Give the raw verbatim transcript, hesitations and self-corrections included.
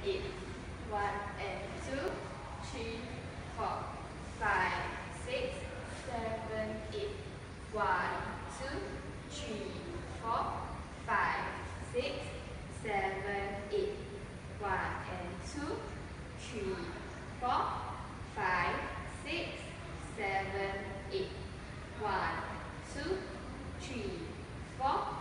eight. One and two, three, four, five, six, seven, eight. One, two, three, four, five, six, seven, eight. One and two, three, four, five, six, seven, eight. One, two, three, four.